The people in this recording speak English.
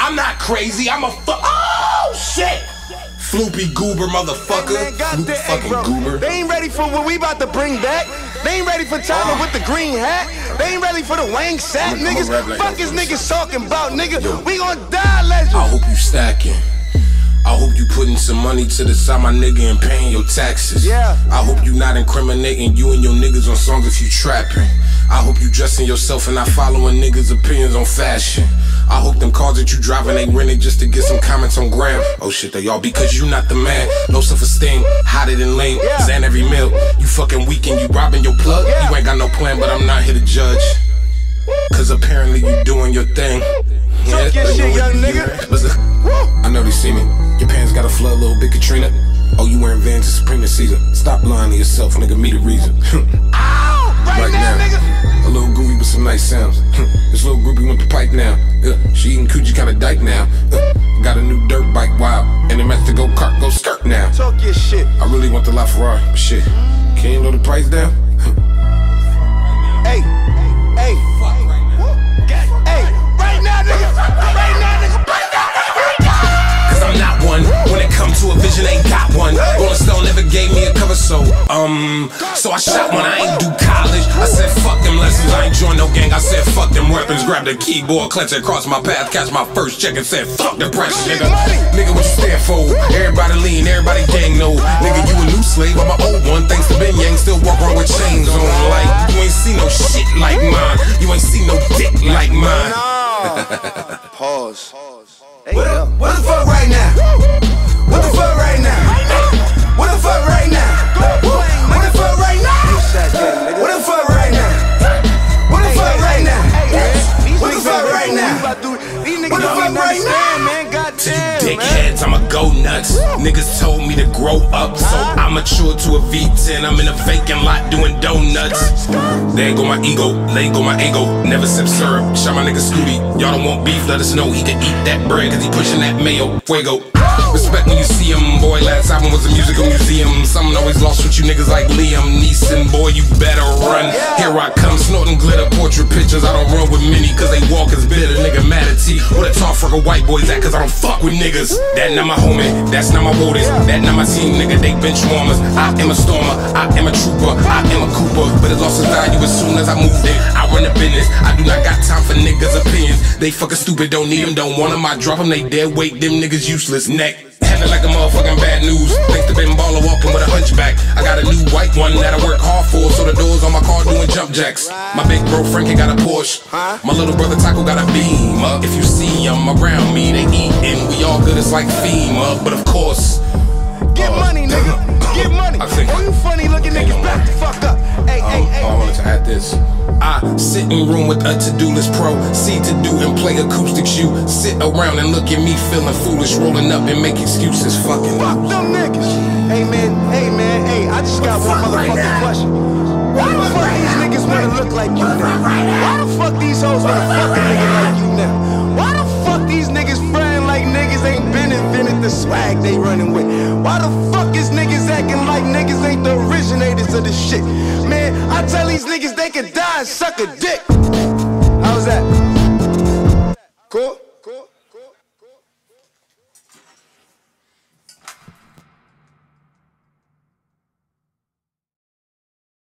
I'm not crazy. I'm a oh shit. Floopy goober motherfucker. Hey man, Floop fucking goober. They ain't ready for what we about to bring back. They ain't ready for Tyler with the green hat. They ain't ready for the Wang Sack niggas. Fuck is niggas talking about, nigga. We gon' die, legend. I hope you stacking. I hope you putting some money to the side, my nigga, and paying your taxes. Yeah. I hope you not incriminating you and your niggas on songs if you trapping. I hope you dressing yourself and not following niggas' opinions on fashion. I hope them cars that you driving ain't rented just to get some comments on gram. Oh shit, they all because you not the man. Low self-esteem, hotter than lame. Zan every meal. You fucking weak and you robbing your plug. You ain't got no plan, but I'm not here to judge. Cause apparently you doing your thing. Talk your shit, young nigga. Listen, I know they see me. Your pants got a flood, little bit Katrina. Oh, you wearing Vans to Supreme Caesar. Stop lying to yourself, nigga, me the reason. Ow! Right now, nigga. A little groovy with some nice sounds. This little groupie went to pipe now. She eating coochie kinda dyke now. Got a new dirt bike, wow. And them at the go-kart, go skirt now. Talk your shit. I really want the LaFerrari, but shit. Can you lower the price down? Hey, hey. Hey, right now, nigga. Right now, nigga. Cause I'm not one. When it comes to a vision, ain't got one. Rolling Stone never gave me a cover, so I shot one. I ain't do college. I said fuck them lessons. I ain't join no gang. I said fuck them weapons. Grab the keyboard, clench it across my path, catch my first check and said fuck depression, nigga. Nigga, what you stand for? Everybody lean, everybody gang no. Nigga, you a new slave, I'm an old one. Thanks to Ben Yang, still walk around with chains on. Like you ain't see no shit like mine. You ain't see no dick like mine. Pause. Hey, what the fuck right now? What the fuck right now? What the fuck right now? What the fuck right now? What the fuck right now? What the fuck right now? What the fuck right now? What the fuck right now? Man, goddamn, Dickheads, I'ma go nuts. Niggas told me to grow up, so I matured to a V10. I'm in a vacant lot doing donuts. There go my ego, there go my ego. Never sip syrup, shot my nigga Scooty. Y'all don't want beef, let us know he can eat that bread, cause he pushing that mayo. Fuego. Respect when you see him, boy. Last album was a musical museum. Something always lost with you niggas like Liam Neeson. Boy, you better run. Here I come, snorting glitter portrait pictures. I don't run with many, cause they walk as bitter. Nigga mad at T. Where the tall freckle white boys at, cause I don't fuck with niggas. That not my homie, that's not my voters. That not my team, nigga, they bench warmers. I am a stormer, I am a trooper, I am a Cooper. But it lost its value as soon as I moved in. I run the business, I do not got time for niggas' opinions. They fucking stupid, don't need them, don't want them. I drop them, they dead weight, them niggas useless. Neck. Handling like a motherfucking bad news. Thanks to Ben Baller walking with a hunchback. I got a new white one that I work hard for, so the doors on my car doing jump jacks. My big bro Frankie got a Porsche. My little brother Taco got a Beamer. If you see them around me, they eating. We all good, it's like FEMA. But of course, get money, nigga. Get money. Oh, you funny looking niggas, back the fuck up. Hey, hey, hey. I wanted to add this. I sit in room with a to-do list pro. See to do and play acoustics. You sit around and look at me feeling foolish, rolling up and make excuses. Fucking fuck them niggas. Hey man, hey, I just got one motherfucking question. Why the fuck these niggas wanna look like you now? Why the fuck these hoes wanna fuck a nigga like you now? Why the fuck these niggas frying like niggas ain't been invented the swag they running with? Why the fuck is niggas acting like niggas ain't the originators of this shit? Man, I tell these niggas they can die and suck a dick. How's that? Cool?